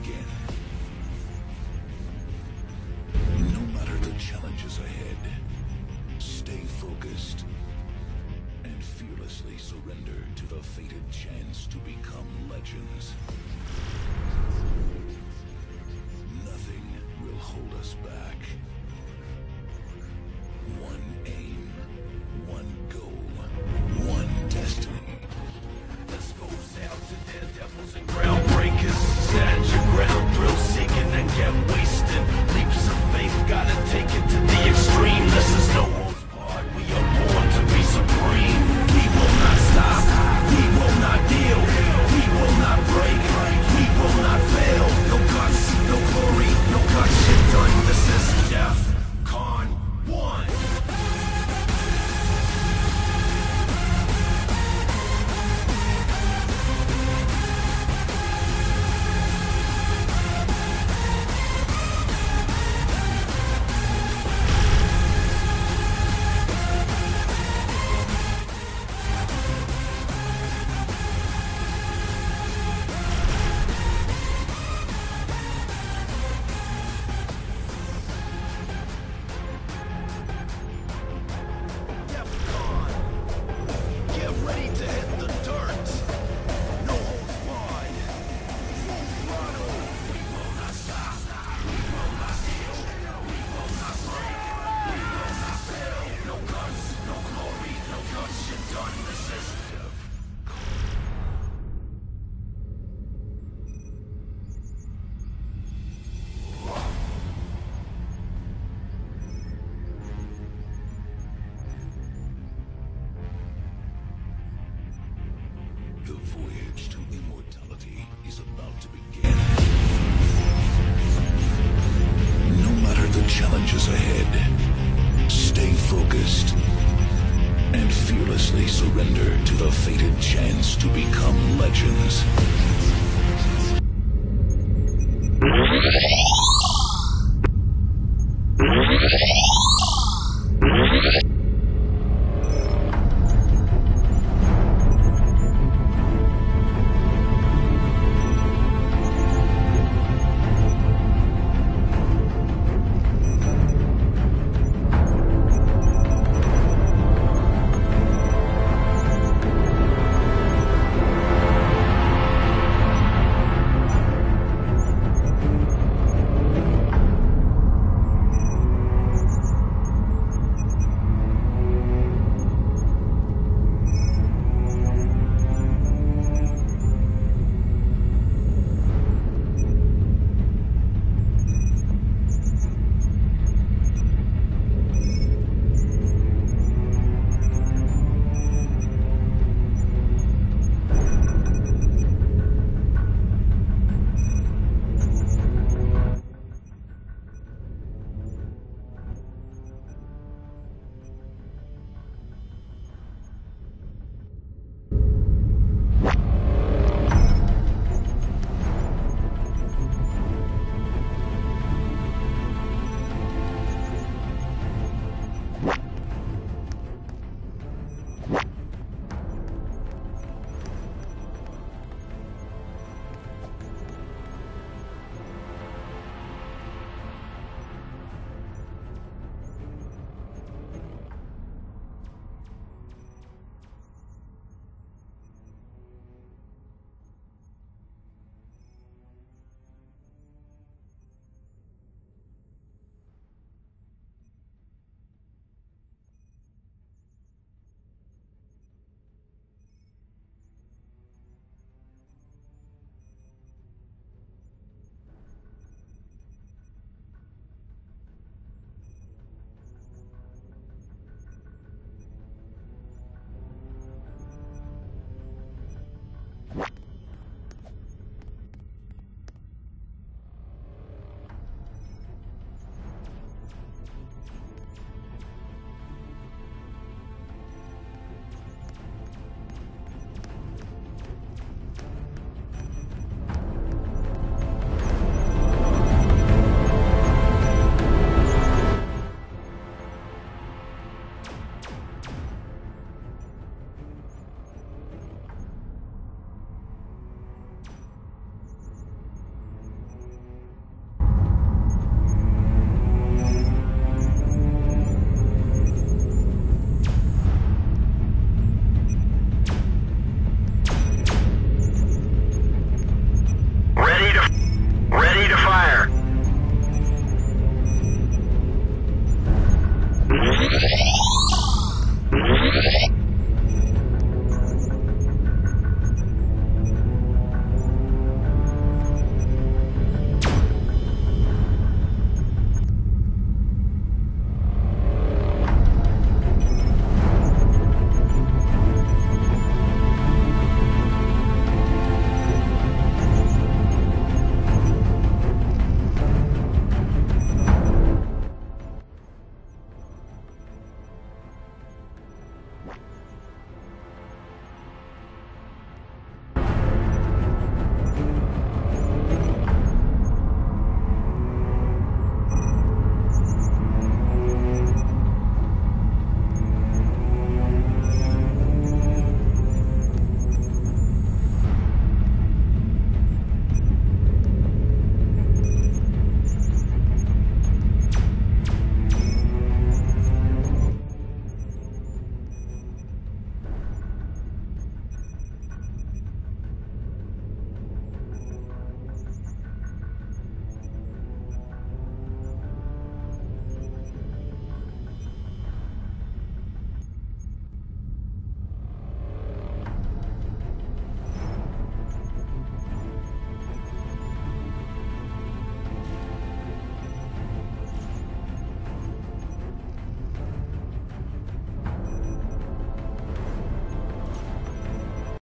begin. No matter the challenges ahead, stay focused and fearlessly surrender to the fated chance to become legends. Nothing will hold us back. One aim, one goal, one destiny. This goes out to daredevils and groundbreakers. Stand your ground, thrill seeking and get wasted. Leaps of faith, gotta take it to the extreme. This is no holds barred. We are born to be supreme. We will not stop. We will not deal. We will not break. We will not fail. No guts, no glory, no guts. Shit done. This is Def Con 1. The voyage to immortality is about to begin. No matter the challenges ahead, stay focused and fearlessly surrender to the fated chance to become legends.